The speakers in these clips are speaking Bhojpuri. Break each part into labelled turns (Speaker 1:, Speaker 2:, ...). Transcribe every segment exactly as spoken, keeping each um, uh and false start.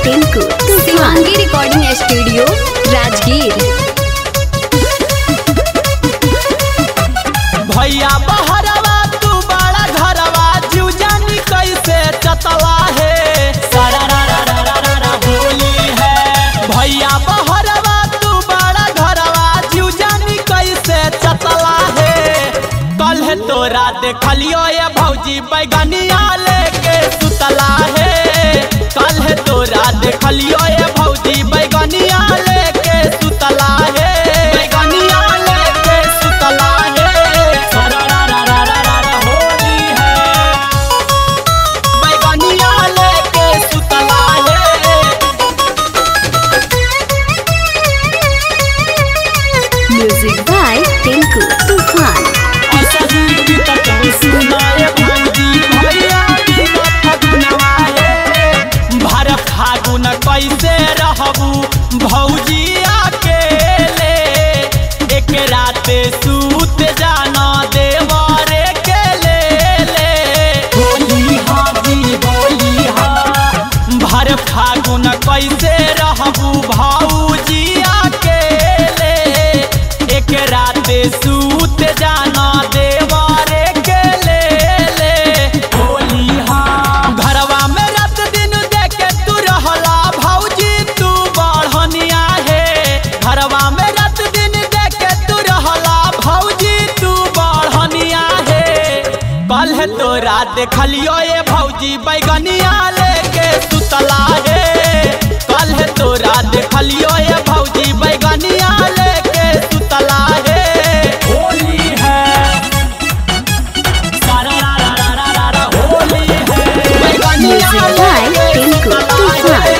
Speaker 1: Tinku Shivangi recording studio Rajgir.
Speaker 2: भैया बहरवा तू बड़ा घरवा जीव जानी कैसे चतवा है सारा रा रा रा रा रा रा होली है। भैया बहरवा तू बड़ा घरवा जीव जानी कैसे चतवा है। कल है तोरा देखलियो ये भौजी बैगनिया लेके सुतला है। कल है तोरा देखलियो ये भौजी बैगनिया लेके सुतला है। बैगनिया लेके सुतला है सारा रा रा रा रा रा रा होली है। बैगनिया लेके सुतला है।
Speaker 1: म्यूजिक बाय टिंकू तूफान।
Speaker 2: ऐसा ही तक सुनाए भौजी भैया बिना फगुनवा है। भर फागुन कैसे रहबू भौजी अकेले। एक रात सूत जाना देवरे के ले ले। होली हाजी होली हा। भर फागुन कैसे रहबू भौजी अकेले। एक रात सूत जाना देवरे के ले ले। होली हा। घरवा में रात दिन देखे तू रहला भौजी तू बढ़निया है। घरवा में रात दिन देखे तू रहला भौजी तू बढ़निया है। कल है तोरा देखलियो ये भौजी बैगनिया लेके सुतला है। कल है तोरा देखलियो ये भौजी बैगनिया लेके सुतला है। होली है सारा रा रा रा रा रा रा होली है। बैगनिया
Speaker 1: म्यूजिक बाय टिंकू तूफान।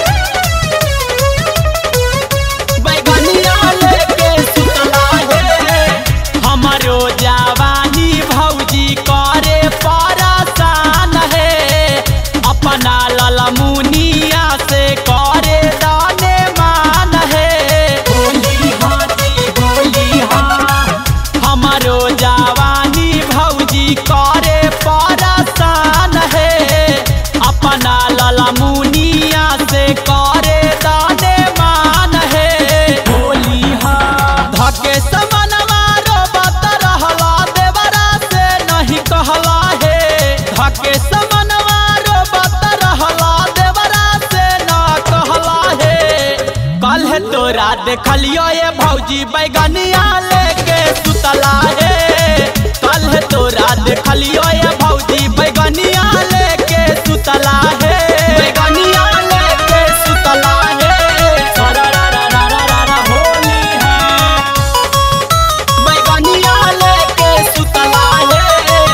Speaker 2: बैगनिया लेके सुतला है। हमारो जवानी भौजी करे परेशान है। अपना ललमुनिया से करे दाने मान है। होली हाजी होली हा। हमारो जवानी भौजी करे परेशान है। अपना ललमुनिया से करे दाने मान है। होली हा। धके समनवा रोबत रहला देवरा से नहीं कहला है। धके समनवा रोबत रहला देवरा से ना कहला है। कल है तोरा देखलियो ये भौजी बैगनिया लेके सुतला है। कल है तोरा देखलियो ये भौजी बैगनिया लेके सुतला है। बैगनिया लेके सुतला है सारा रा रा रा रा रा रा होली है। बैगनिया लेके सुतला है।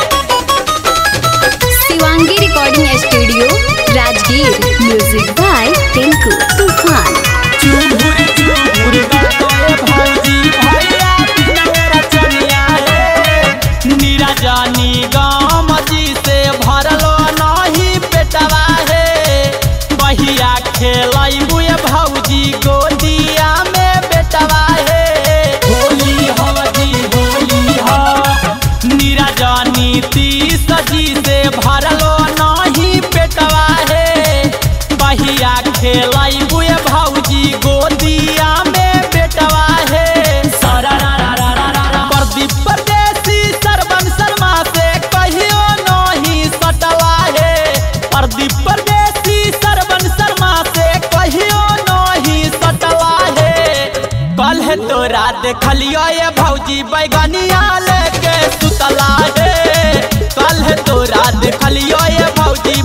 Speaker 1: Shivangi recording studio Rajgir. Music by Tinku Toofan.
Speaker 2: चुभुर चुभुर गतोए भौजी भैया बिना मेरा चनिया है। नीरजनी गाम जी से भरलो नहीं पेटवा है। बहिया खेलैबू भौजी गोदिया में बेटवा है। होली हाजी होली हा। नीरजनी तीस जी से भरलो नहीं पेटवा है। बहिया खेलैबू भौजी गोदिया में बेटवा है। सारा रा रा रा रा रा रा। प्रदीप परदेसी सरवन शर्मा से कहियो नहीं सटवा है। प्रदीप परदेसी सरवन शर्मा से कहियो नहीं सटवा है। कल है तोरा देखलियो ये भौजी बैगनिया लेके सुतला है। कल है तोरा देखलियो ये भौजी